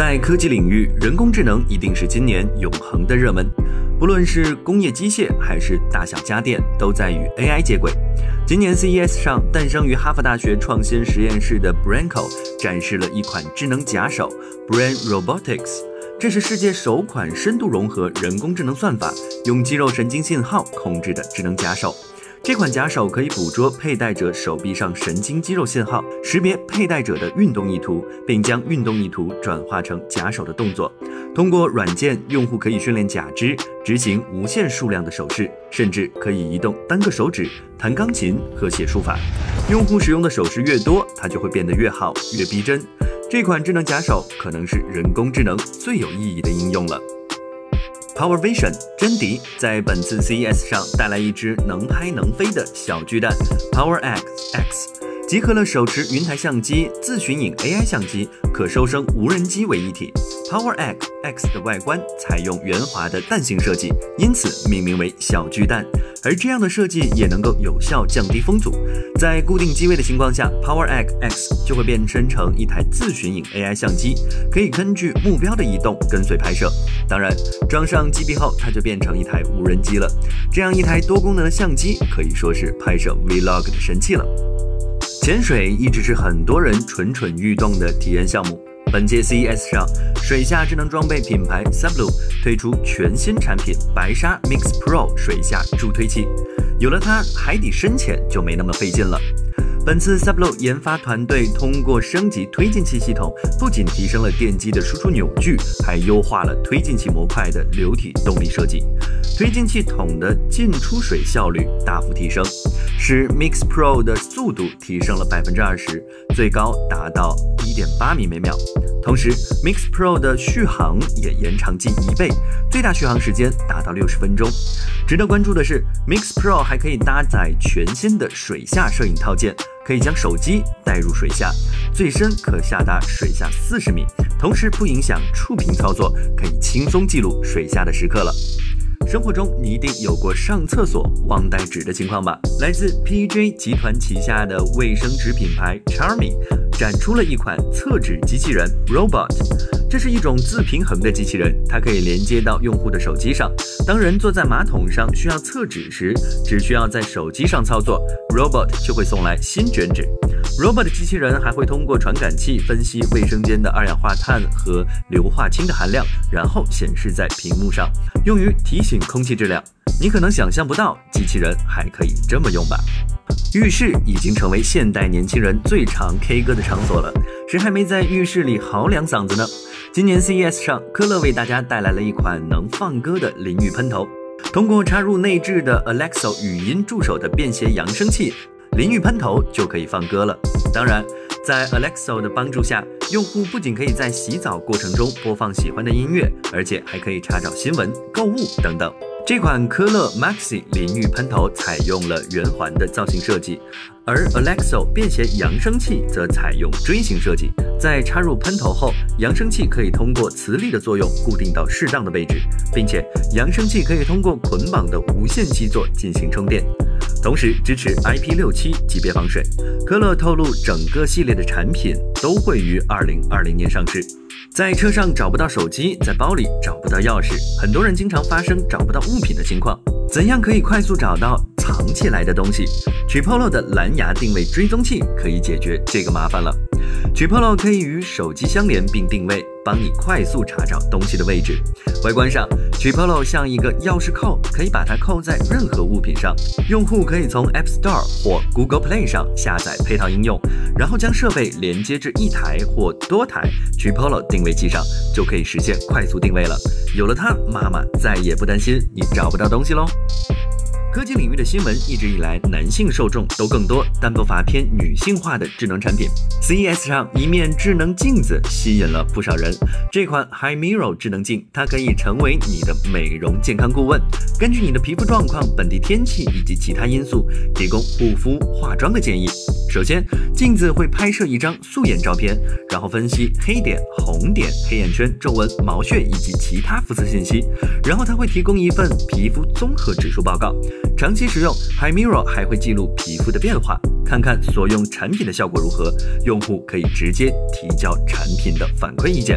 在科技领域，人工智能一定是今年永恒的热门。不论是工业机械还是大小家电，都在与 AI 接轨。今年 CES 上，诞生于哈佛大学创新实验室的 Brainco 展示了一款智能假手 Brain Robotics， 这是世界首款深度融合人工智能算法，用肌肉神经信号控制的智能假手。这款假手可以捕捉佩戴者手臂上神经肌肉信号，识别佩戴者的运动意图，并将运动意图转化成假手的动作。通过软件，用户可以训练假肢，执行无限数量的手势，甚至可以移动单个手指，弹钢琴和写书法。用户使用的手势越多，它就会变得越好，越逼真。这款智能假手可能是人工智能最有意义的应用了。Power Vision 真迪在本次 CES 上带来一只能拍能飞的小巨蛋 Power X， 集合了手持云台相机、自寻影 AI 相机、可收声无人机为一体。Power X 的外观采用圆滑的蛋形设计，因此命名为小巨蛋。而这样的设计也能够有效降低风阻。在固定机位的情况下， Power X 就会变身成一台自寻影 AI 相机，可以根据目标的移动跟随拍摄。当然，装上机臂后，它就变成一台无人机了。这样一台多功能的相机可以说是拍摄 Vlog 的神器了。潜水一直是很多人蠢蠢欲动的体验项目。本届 CES 上，水下智能装备品牌 Sublu 推出全新产品白鲨 Mix Pro 水下助推器，有了它，海底深潜就没那么费劲了。本次 Sublu 研发团队通过升级推进器系统，不仅提升了电机的输出扭矩，还优化了推进器模块的流体动力设计，推进器筒的进出水效率大幅提升，使 Mix Pro 的速度提升了 20%， 最高达到 1.8 米每秒。同时 Mix Pro 的续航也延长近1倍，最大续航时间达到60分钟。值得关注的是 Mix Pro 还可以搭载全新的水下摄影套件，可以将手机带入水下，最深可下达水下40米，同时不影响触屏操作，可以轻松记录水下的时刻了。生活中你一定有过上厕所忘带纸的情况吧？来自 PJ 集团旗下的卫生纸品牌 Charmy 展出了一款厕纸机器人 Robot， 这是一种自平衡的机器人，它可以连接到用户的手机上。当人坐在马桶上需要厕纸时，只需要在手机上操作， Robot 就会送来新卷纸。Robot 机器人还会通过传感器分析卫生间的二氧化碳和硫化氢的含量，然后显示在屏幕上，用于提醒空气质量。你可能想象不到，机器人还可以这么用吧？浴室已经成为现代年轻人最常 K 歌的场所了，谁还没在浴室里嚎两嗓子呢？今年 CES 上，科勒为大家带来了一款能放歌的淋浴喷头，通过插入内置的 Alexa 语音助手的便携扬声器，淋浴喷头就可以放歌了。当然，在 Alexa 的帮助下，用户不仅可以在洗澡过程中播放喜欢的音乐，而且还可以查找新闻、购物等等。这款科勒 Maxi 淋浴喷头采用了圆环的造型设计，而 Alexa 便携扬声器则采用锥形设计。在插入喷头后，扬声器可以通过磁力的作用固定到适当的位置，并且扬声器可以通过捆绑的无线基座进行充电，同时支持 IP67 级别防水。科勒透露，整个系列的产品都会于2020年上市。在车上找不到手机，在包里找不到钥匙，很多人经常发生找不到物品的情况。怎样可以快速找到藏起来的东西？ Tripolo 的蓝牙定位追踪器可以解决这个麻烦了。Tripolo 可以与手机相连并定位，帮你快速查找东西的位置。外观上 Tripolo 像一个钥匙扣，可以把它扣在任何物品上。用户可以从 App Store 或 Google Play 上下载配套应用，然后将设备连接至一台或多台 Tripolo 定位器上，就可以实现快速定位了。有了它，妈妈再也不担心你找不到东西喽。科技领域的新闻一直以来男性受众都更多，但不乏偏女性化的智能产品。CES 上，一面智能镜子吸引了不少人。这款 Hi Mirror 智能镜，它可以成为你的美容健康顾问，根据你的皮肤状况、本地天气以及其他因素，提供护肤、化妆的建议。首先，镜子会拍摄一张素颜照片，然后分析黑点、红点、黑眼圈、皱纹、毛屑以及其他肤色信息，然后它会提供一份皮肤综合指数报告。长期使用 Hi Mirror 还会记录皮肤的变化，看看所用产品的效果如何，用户可以直接提交产品的反馈意见。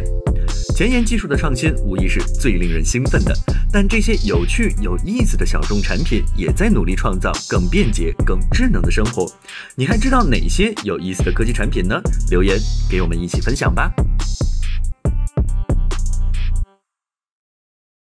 前沿技术的创新无疑是最令人兴奋的，但这些有趣有意思的小众产品也在努力创造更便捷、更智能的生活。你还知道哪些有意思的科技产品呢？留言给我们一起分享吧。